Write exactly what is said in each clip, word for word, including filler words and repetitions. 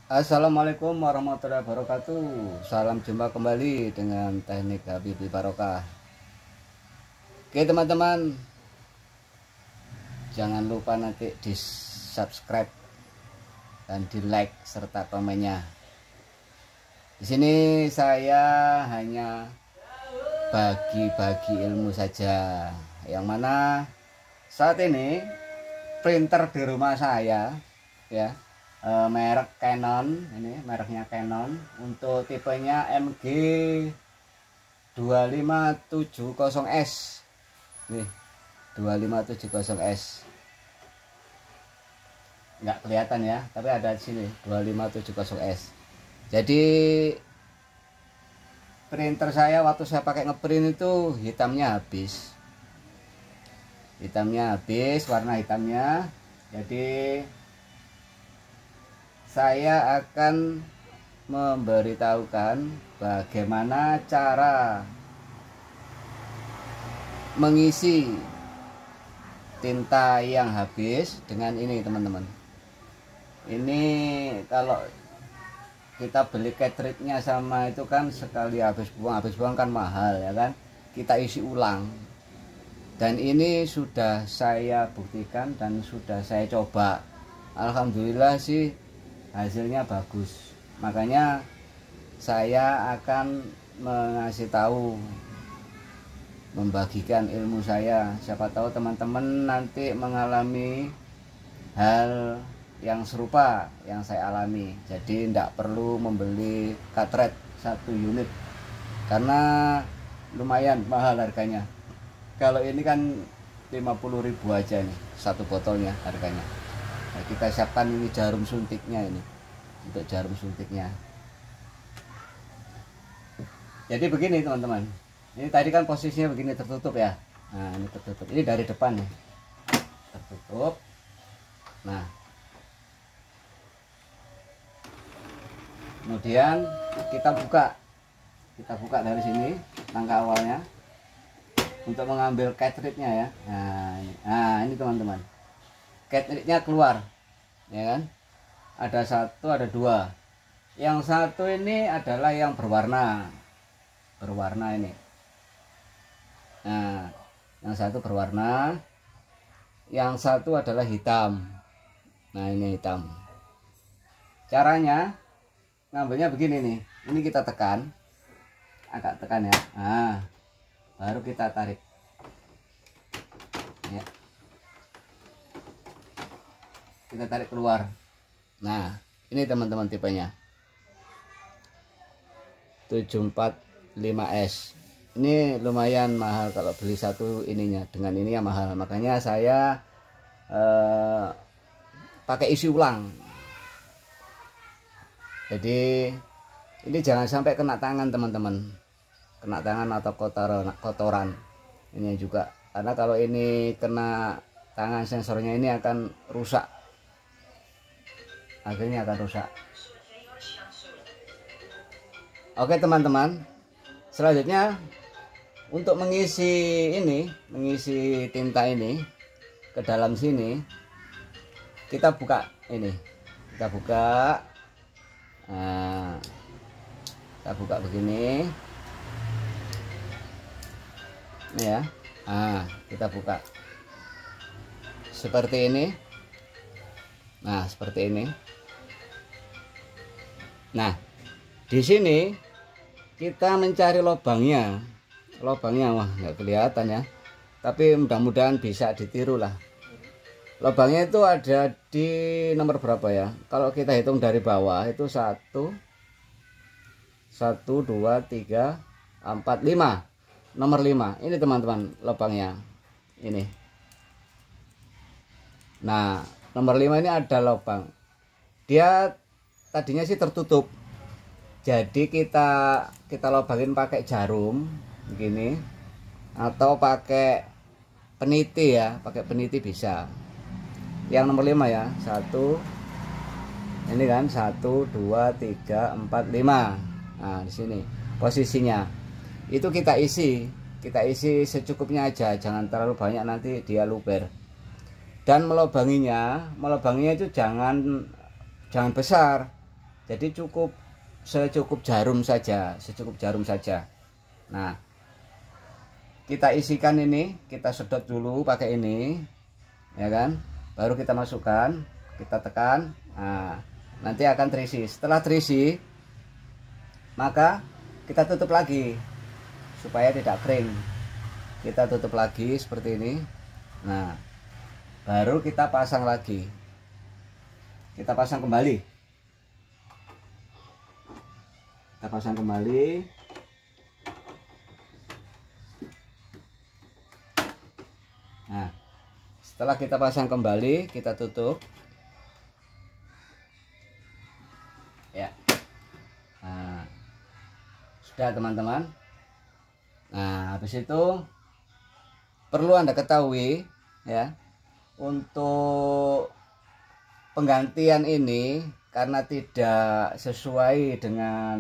Assalamualaikum warahmatullahi wabarakatuh. Salam jumpa kembali dengan teknik Habibie Barokah. Oke teman-teman, jangan lupa nanti di subscribe dan di like serta komennya. Di sini saya hanya bagi-bagi ilmu saja, yang mana saat ini printer di rumah saya ya, e, merek Canon, ini mereknya Canon, untuk tipenya M G dua lima tujuh nol S nih, dua lima tujuh nol S nggak kelihatan ya, tapi ada di sini dua lima tujuh nol S. Jadi printer saya waktu saya pakai ngeprint itu hitamnya habis hitamnya habis warna hitamnya. Jadi saya akan memberitahukan bagaimana cara mengisi tinta yang habis dengan ini teman-teman. Ini kalau kita beli cartridge-nya sama itu kan sekali habis buang habis buang kan mahal ya kan, kita isi ulang. Dan ini sudah saya buktikan dan sudah saya coba, alhamdulillah sih hasilnya bagus. Makanya saya akan mengasih tahu, membagikan ilmu saya. Siapa tahu teman-teman nanti mengalami hal yang serupa yang saya alami. Jadi tidak perlu membeli cartridge satu unit karena lumayan mahal harganya. Kalau ini kan lima puluh ribu aja nih satu botolnya harganya. Nah, kita siapkan ini jarum suntiknya, ini untuk jarum suntiknya. Jadi begini teman-teman, ini tadi kan posisinya begini tertutup ya. Nah ini tertutup, ini dari depan nih tertutup. Nah kemudian kita buka kita buka dari sini langkah awalnya untuk mengambil cartridge-nya ya. Nah ini, nah, ini teman-teman, cartridge-nya keluar ya kan, ada satu ada dua. Yang satu ini adalah yang berwarna berwarna ini. Nah yang satu berwarna, yang satu adalah hitam. Nah ini hitam. Caranya ngambilnya begini nih, ini kita tekan, agak tekan ya. Nah baru kita tarik ya, kita tarik keluar. Nah ini teman-teman tipenya tujuh empat lima S. Ini lumayan mahal kalau beli satu ininya, dengan ini ya mahal. Makanya saya eh, pakai isi ulang. Jadi ini jangan sampai kena tangan teman-teman, kena tangan atau kotoran kotoran ini juga, karena kalau ini kena tangan sensornya ini akan rusak, akhirnya akan rusak. Oke teman-teman, selanjutnya untuk mengisi ini mengisi tinta ini ke dalam sini, kita buka ini, kita buka. Nah kita buka begini ini ya. Nah kita buka seperti ini. Nah seperti ini. Nah di sini kita mencari lubangnya. Lubangnya wah nggak kelihatan ya, tapi mudah-mudahan bisa ditiru lah. Lubangnya itu ada di nomor berapa ya? Kalau kita hitung dari bawah itu satu, satu, dua, tiga, empat, lima. Nomor lima. Ini teman-teman lubangnya. Ini. Nah, nomor lima ini ada lubang. Dia tadinya sih tertutup. Jadi kita kita lubangin pakai jarum begini atau pakai peniti ya, pakai peniti bisa. Yang nomor lima ya, satu, ini kan satu, dua, tiga, empat, lima. Nah di sini posisinya itu kita isi, kita isi secukupnya aja, jangan terlalu banyak nanti dia luber. Dan melubanginya, melubanginya itu jangan jangan besar, Jadi cukup secukup jarum saja, secukup jarum saja. Nah, kita isikan ini, kita sedot dulu pakai ini, ya kan? Baru kita masukkan, kita tekan. Nah, nanti akan terisi. Setelah terisi, maka kita tutup lagi supaya tidak kering. Kita tutup lagi seperti ini. Nah, baru kita pasang lagi. Kita pasang kembali. Kita pasang kembali. Nah, setelah kita pasang kembali, kita tutup. Ya. Nah, sudah teman-teman. Nah, habis itu perlu Anda ketahui ya, untuk penggantian ini karena tidak sesuai dengan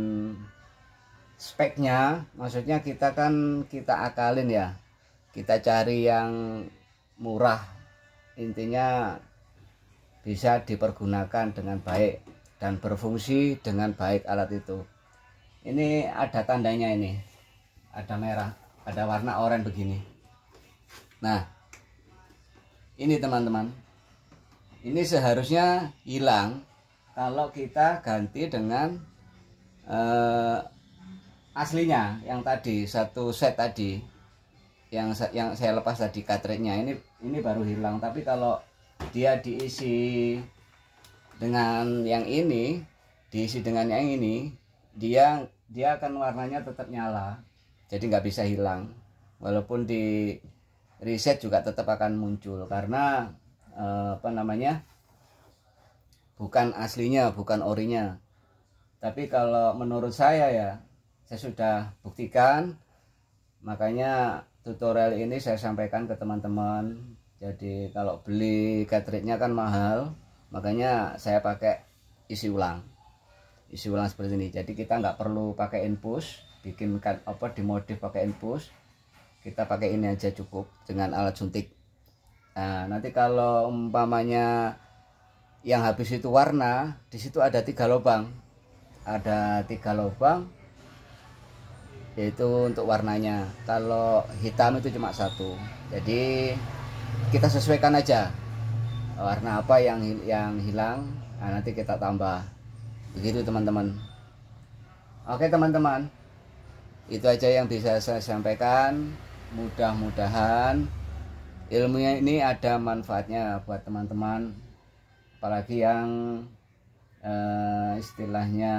speknya, maksudnya kita kan kita akalin ya, kita cari yang murah, intinya bisa dipergunakan dengan baik dan berfungsi dengan baik alat itu. Ini ada tandanya, ini ada merah, ada warna oranye begini. Nah, ini teman-teman, ini seharusnya hilang kalau kita ganti dengan eh, aslinya yang tadi, satu set tadi yang yang saya lepas tadi cartridge-nya, ini ini baru hilang. Tapi kalau dia diisi dengan yang ini, diisi dengan yang ini, dia dia akan warnanya tetap nyala, jadi nggak bisa hilang. Walaupun di reset juga tetap akan muncul karena eh, apa namanya, bukan aslinya, bukan orinya. Tapi kalau menurut saya ya, saya sudah buktikan, makanya tutorial ini saya sampaikan ke teman-teman. Jadi kalau beli cartridge-nya kan mahal, makanya saya pakai isi ulang, isi ulang seperti ini. Jadi kita nggak perlu pakai infus, bikin apa dimodif pakai infus, kita pakai ini aja cukup dengan alat suntik. Nah, nanti kalau umpamanya yang habis itu warna, di situ ada tiga lubang, ada tiga lubang, yaitu untuk warnanya. Kalau hitam itu cuma satu. Jadi kita sesuaikan aja warna apa yang yang hilang. Nah, nanti kita tambah. Begitu teman-teman. Oke teman-teman, itu aja yang bisa saya sampaikan. Mudah-mudahan ilmunya ini ada manfaatnya buat teman-teman, apalagi yang eh, istilahnya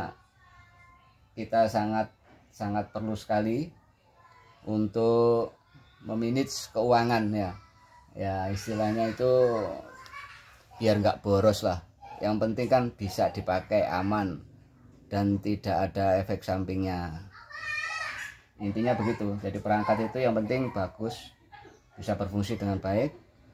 kita sangat sangat perlu sekali untuk memanage keuangan ya, ya istilahnya itu biar nggak boros lah. Yang penting kan bisa dipakai aman dan tidak ada efek sampingnya, intinya begitu. Jadi perangkat itu yang penting bagus, bisa berfungsi dengan baik,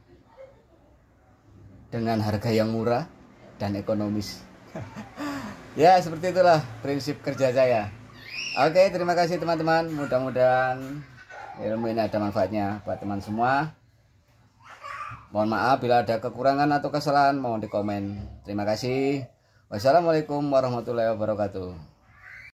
dengan harga yang murah dan ekonomis. Ya seperti itulah prinsip kerja saya. Oke, terima kasih teman-teman, mudah-mudahan ilmu ini ada manfaatnya buat teman semua. Mohon maaf bila ada kekurangan atau kesalahan, mohon di komen. Terima kasih. Wassalamualaikum warahmatullahi wabarakatuh.